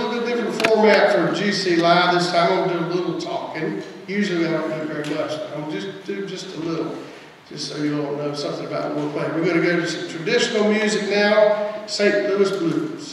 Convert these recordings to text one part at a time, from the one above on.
little bit different format for GC Live this time. I'm going to do a little talking. Usually I don't do very much. I'm just do just a little, just so you all know something about what we're playing. We're going to go to some traditional music now, St. Louis Blues.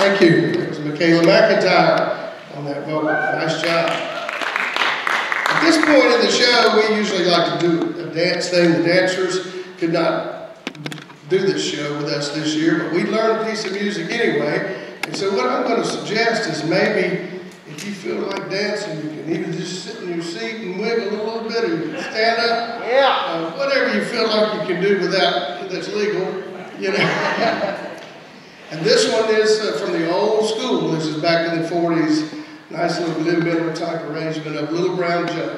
Thank you. That was Michaela McIntyre on that vocal. Nice job. At this point in the show, we usually like to do a dance thing. The dancers could not do this show with us this year, but we learned a piece of music anyway. And so what I'm going to suggest is maybe if you feel like dancing, you can either just sit in your seat and wiggle a little bit, or you can stand up. Yeah. Whatever you feel like you can do without that's legal, you know. And this one is from the old school. This is back in the 40s. Nice little blue middle type arrangement of Little Brown Jug.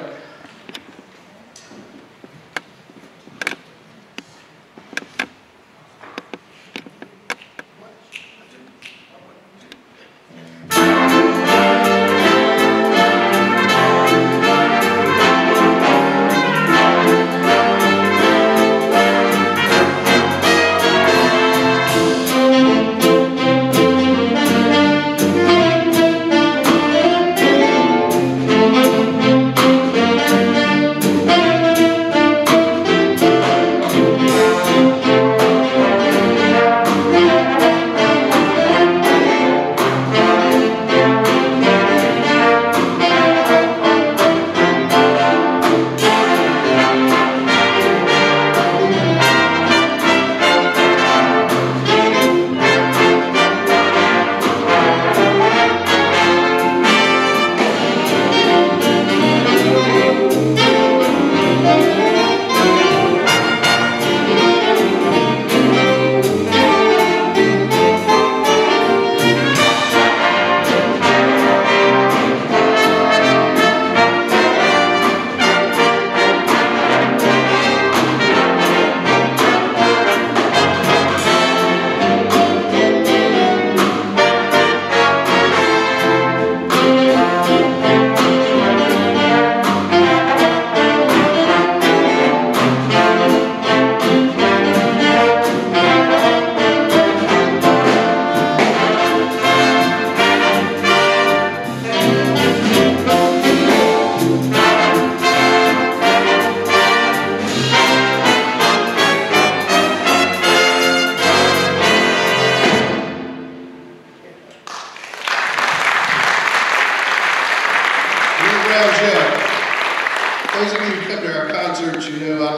Those of you who come to our concerts, you know I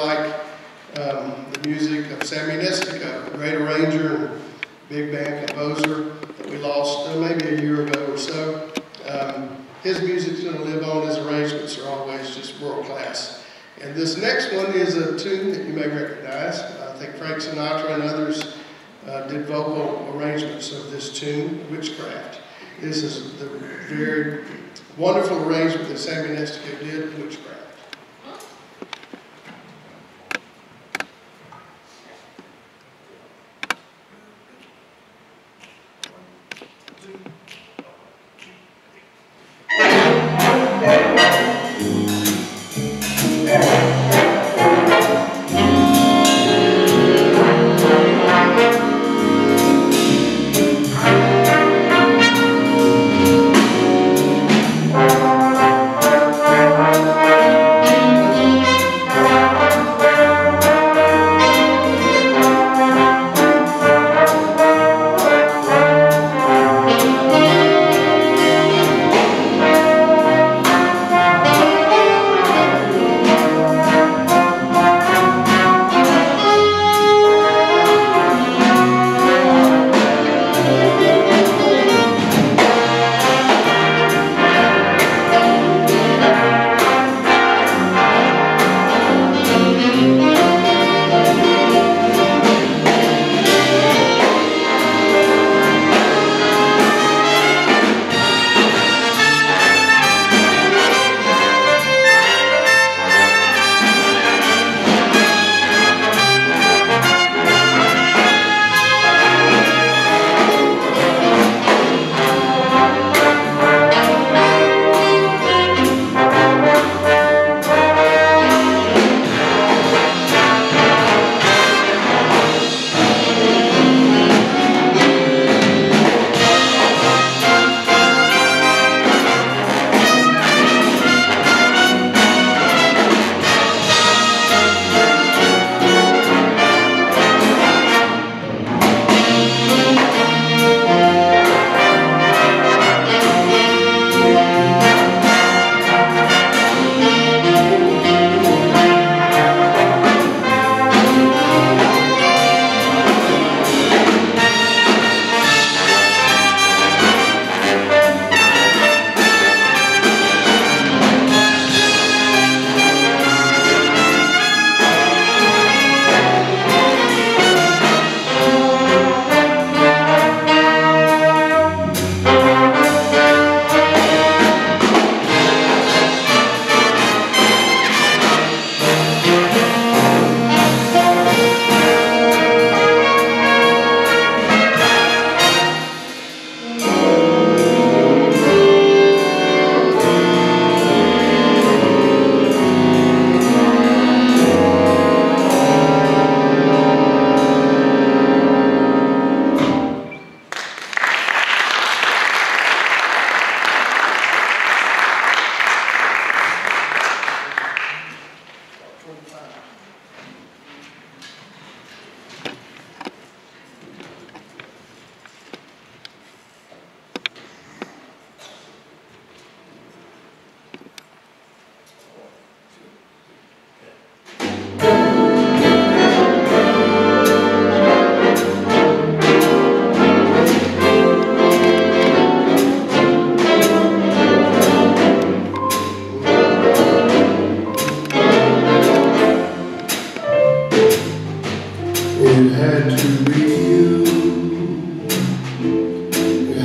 like the music of Sammy Nistico, a great arranger and big band composer that we lost maybe a year ago or so. His music's going to live on. His arrangements are always just world class. And this next one is a tune that you may recognize. I think Frank Sinatra and others did vocal arrangements of this tune, Witchcraft. This is the very wonderful arrangement that Sammy Nistico did, Witchcraft.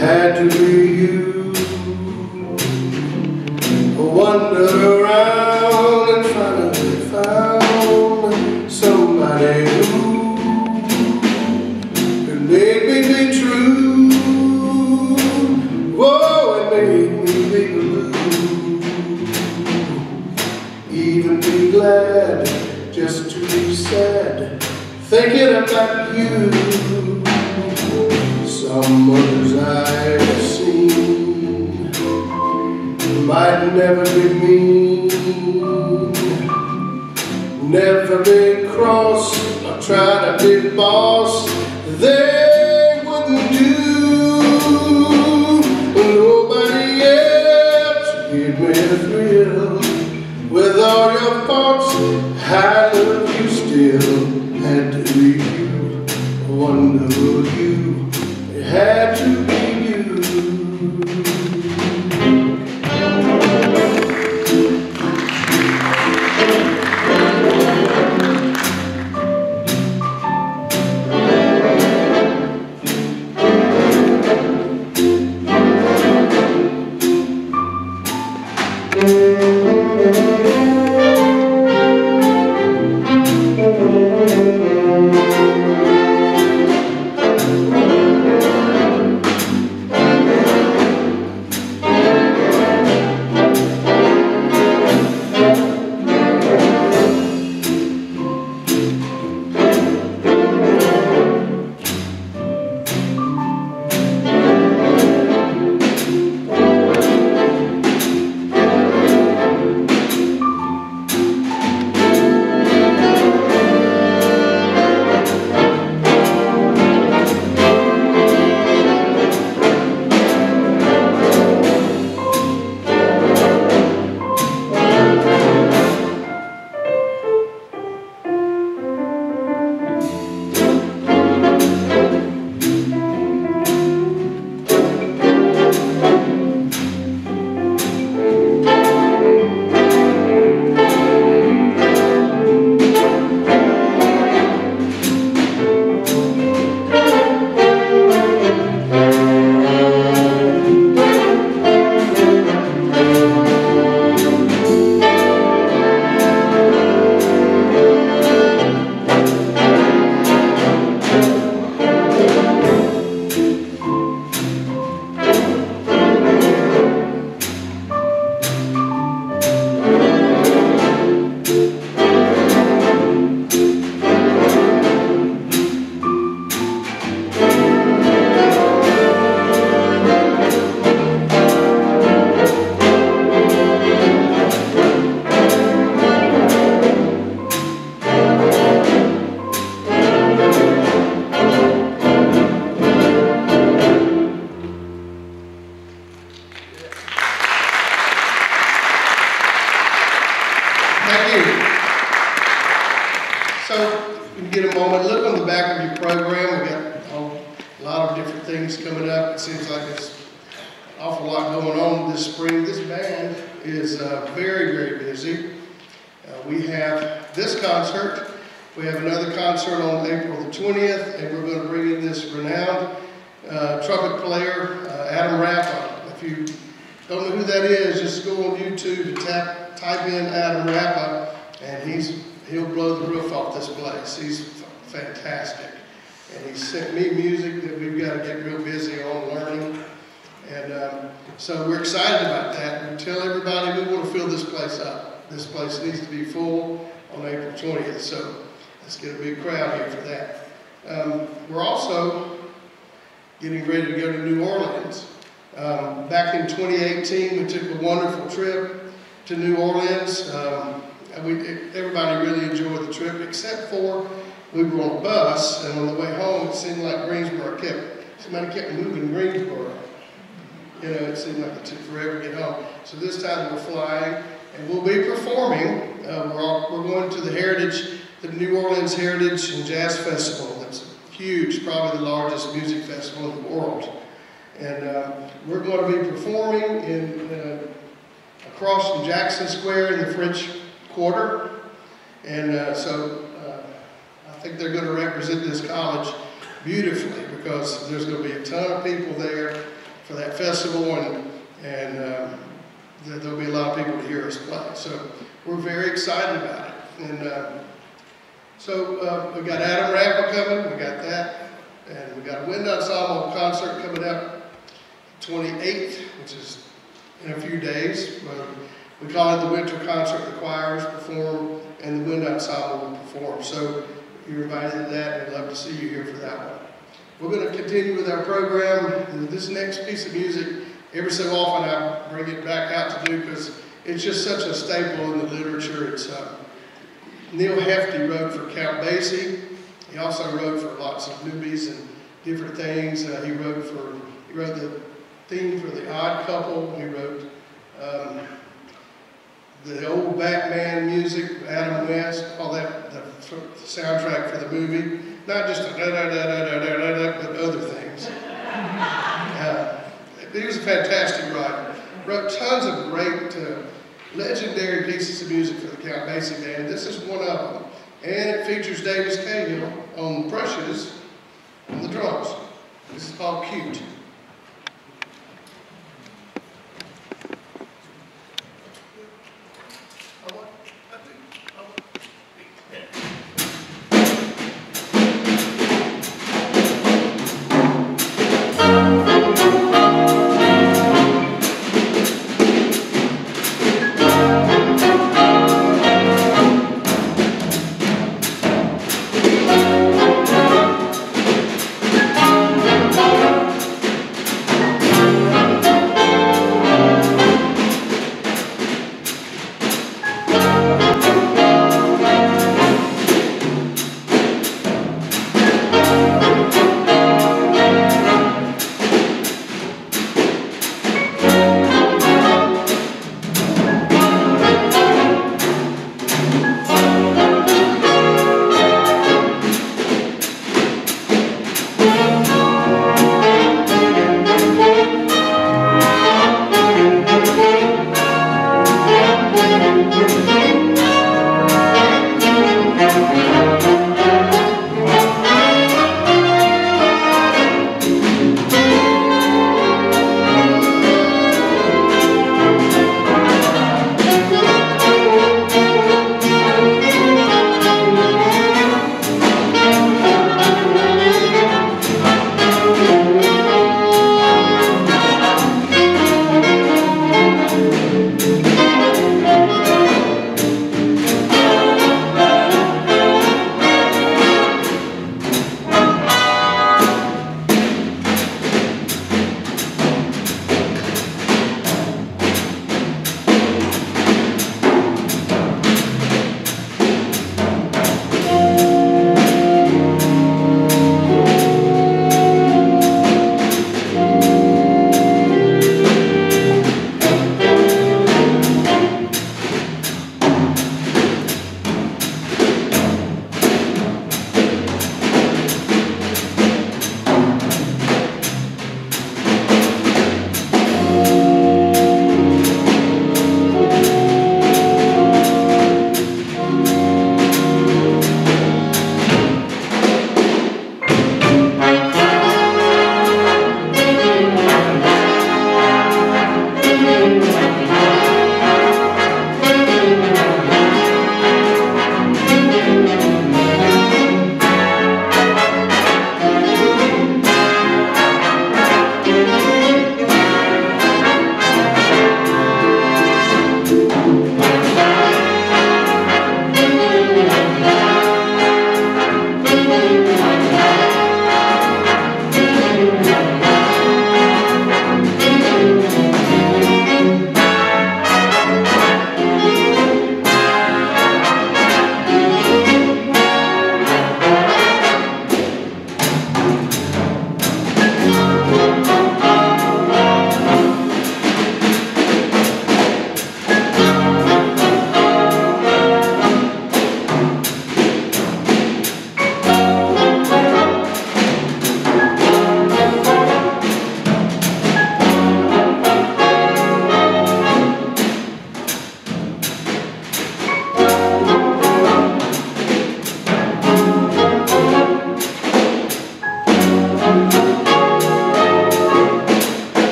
had to be you. I wandered around and finally found somebody who made me be true. Whoa, it made me be blue. Even be glad just to be sad, thinking about you. Some others I've seen might never be mean, never be cross, or try to be boss. They wouldn't do. Nobody else gave me a thrill. With all your faults, I love you still. Had to be you. I wonder who you. It had to be you. So we're excited about that. We tell everybody we want to fill this place up. This place needs to be full on April 20th, so let's get a big crowd here for that. We're also getting ready to go to New Orleans. Back in 2018, we took a wonderful trip to New Orleans. Everybody really enjoyed the trip, except for we were on a bus, and on the way home, it seemed like somebody kept moving Greensboro. You know, it seemed like it took forever to get home. So this time we're flying, and we'll be performing. We're going to the New Orleans Heritage and Jazz Festival. That's huge, probably the largest music festival in the world. And we're going to be performing across from Jackson Square in the French Quarter. And so I think they're going to represent this college beautifully, because there's going to be a ton of people there. festival, and there'll be a lot of people to hear us play. So we're very excited about it. And so we got Adam Rapper coming, we got that, and we got a wind ensemble concert coming up 28th, which is in a few days. We call it the winter concert. The choirs perform and the wind ensemble will perform. So you're invited to that, and we'd love to see you here for that one. We're going to continue with our program. This next piece of music, every so often I bring it back out to do because it's just such a staple in the literature. It's Neil Hefti wrote for Count Basie. He also wrote for lots of movies and different things. He wrote the theme for The Odd Couple. He wrote the old Batman music, Adam West, all that, the soundtrack for the movie. Not just a da-da-da-da-da-da-da, but other things. He was a fantastic writer. Wrote tons of great, legendary pieces of music for the Count Basie Band. This is one of them. And it features Davis Cahill on brushes and the drums. This is called Cute.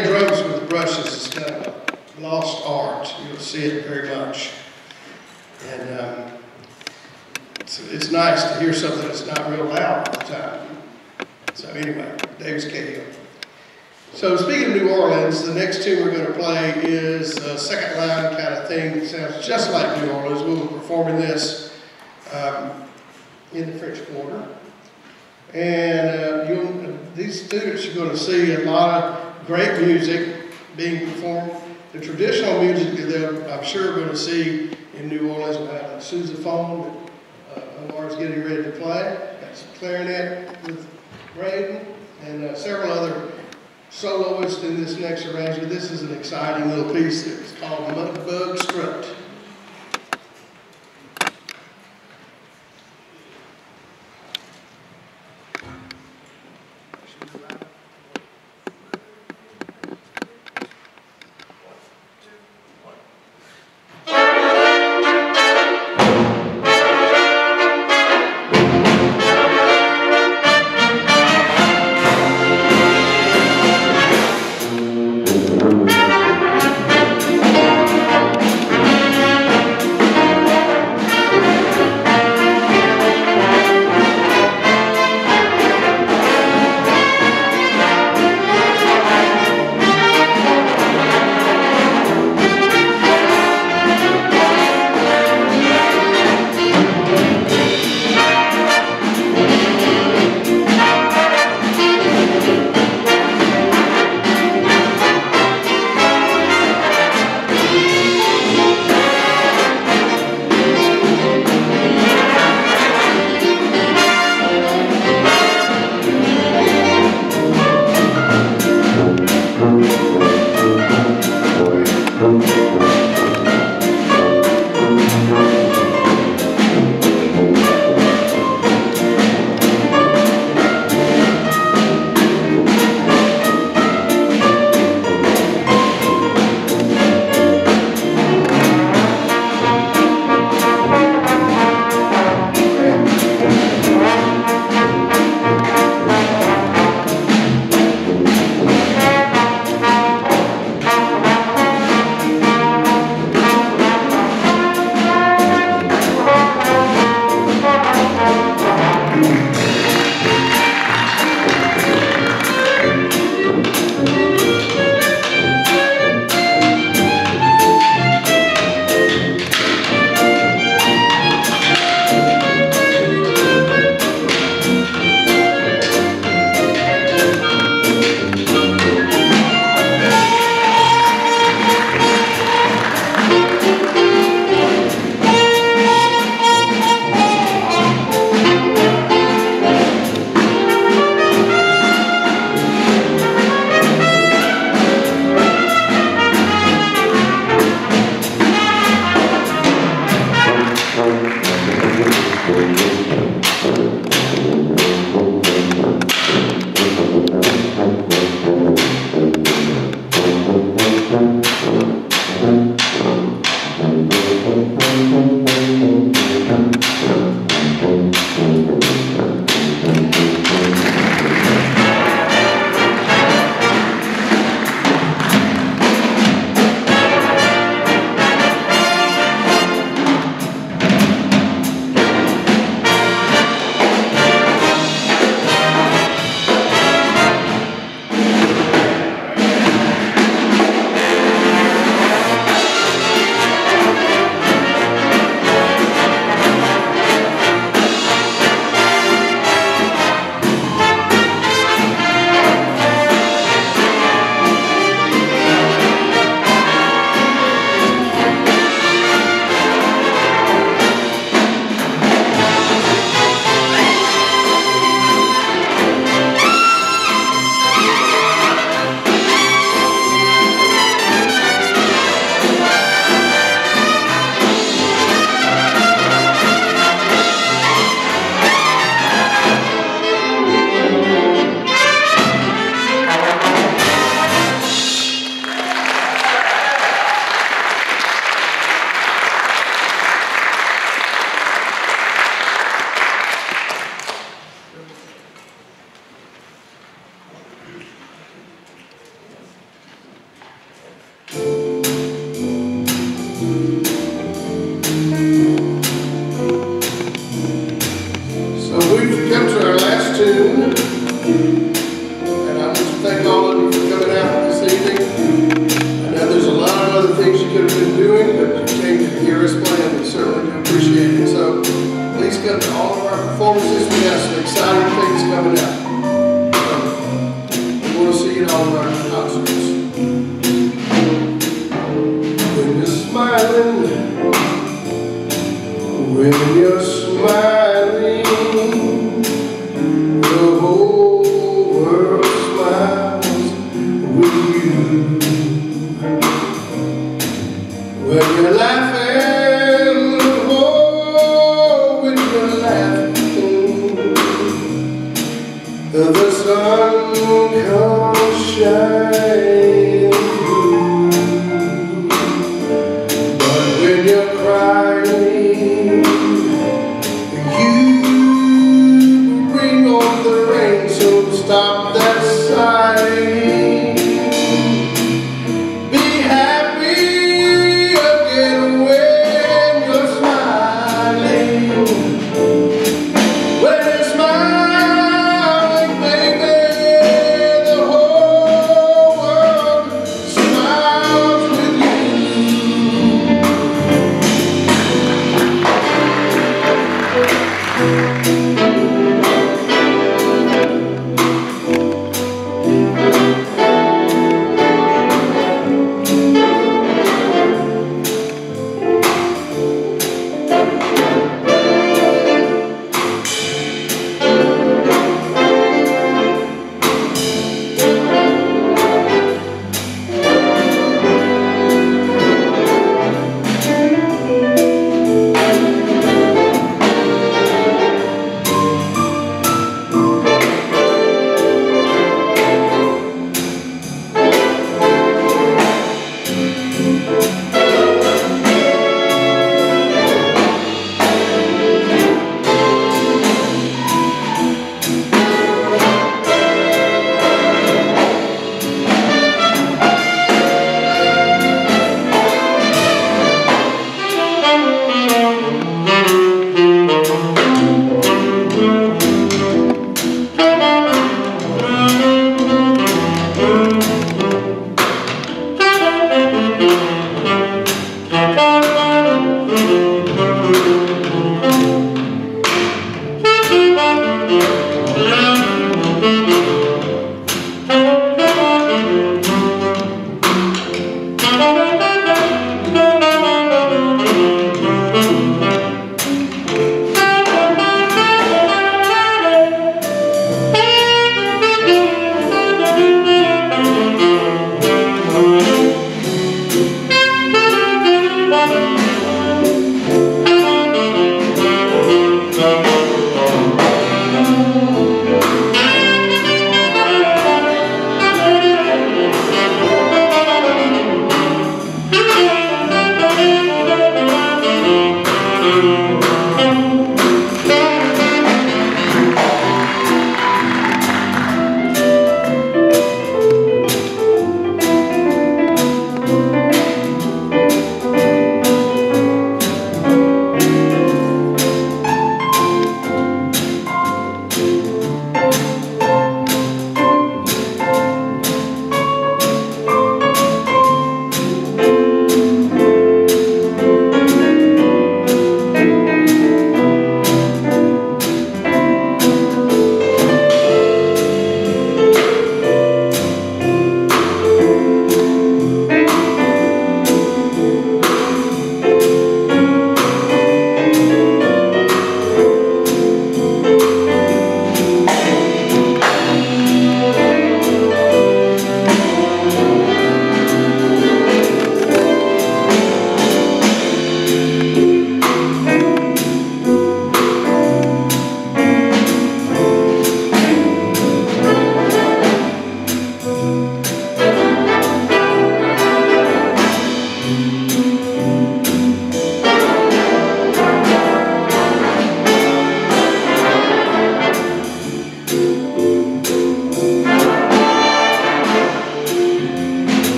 playing drums with brushes is kind of a lost art. You'll see it very much. And it's nice to hear something that's not real loud all the time. So anyway, Dave's Cahill. So speaking of New Orleans, the next tune we're going to play is a second line kind of thing. It sounds just like New Orleans. We'll be performing this in the French Quarter. And these students are going to see a lot of great music being performed. The traditional music that they're, I'm sure, going to see in New Orleans, like sousaphone that Laura's getting ready to play. Got some clarinet with Braden and several other soloists in this next arrangement. This is an exciting little piece that's called Mudbug Strut.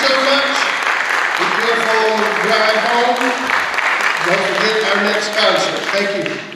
so much. Be careful on the drive home. Don't forget our next concert. Thank you.